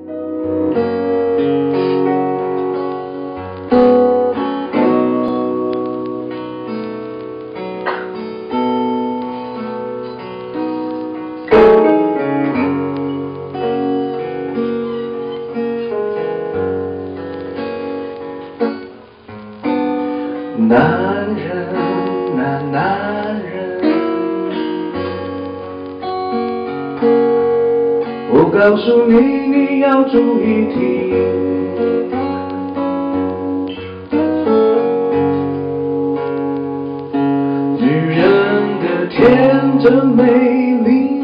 男人啊男人，我告诉你，你要注意听。女人的天真美丽，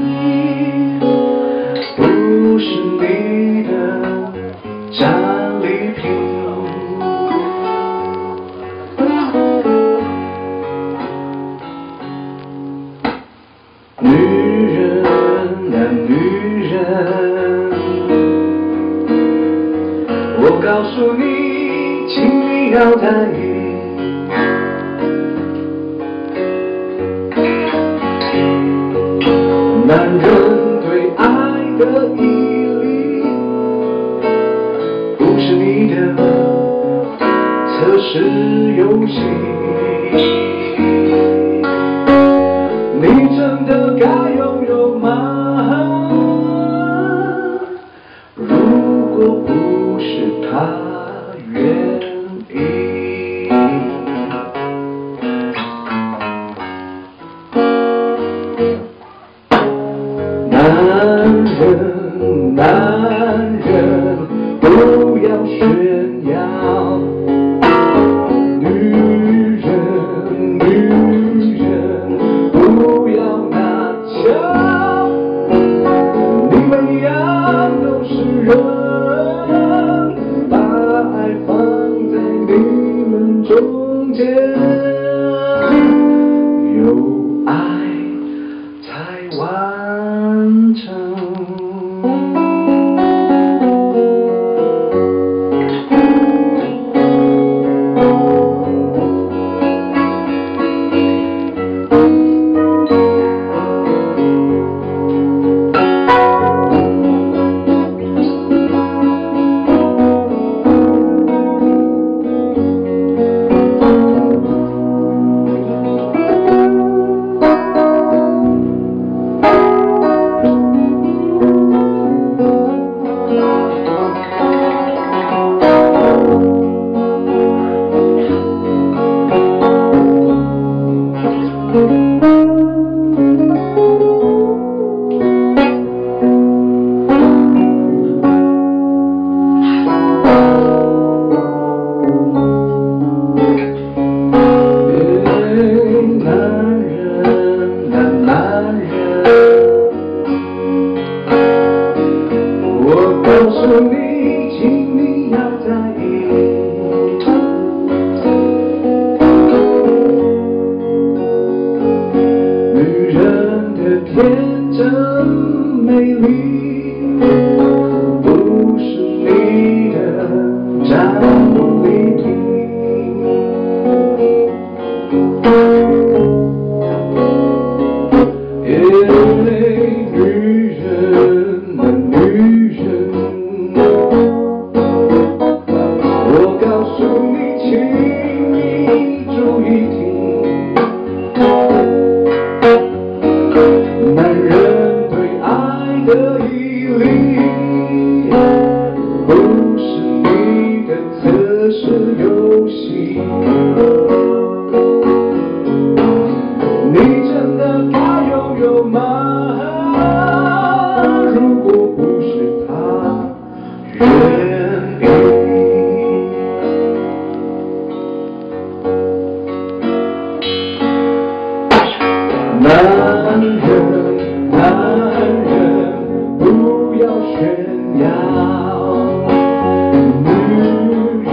不是你的战利品。女人啊女人，我告诉你，请你要在意。男人对爱的毅力，不是你的测试游戏。你真的该拥有吗？如果不是他愿意。男人不要炫耀，女人不要拿翘，你们一样都是人，把爱放在你们中间，有爱才完成。告诉你，请你要在意。女人的天真美丽，不是你的战利品。因为女人的女人。我告诉你，请你注意听，男人对爱的毅力，不是你的测试游戏。你真的该拥有吗？如果不是他愿意。男人不要炫耀，女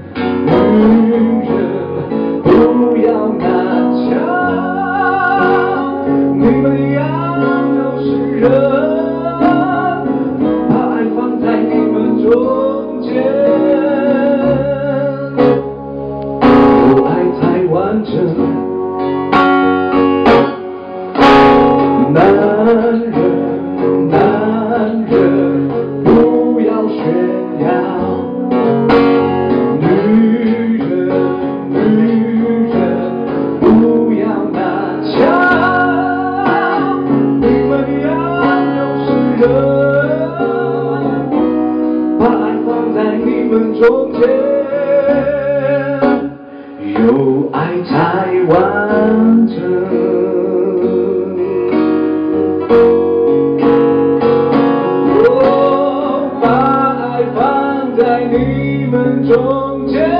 人不要拿翘，你们一样都是人，把爱放在你们中间，有爱才完整。男人不要炫耀。女人不要拿枪，你们一样都是人，把爱放在你们中间，有爱才完整。把爱放在你们中间。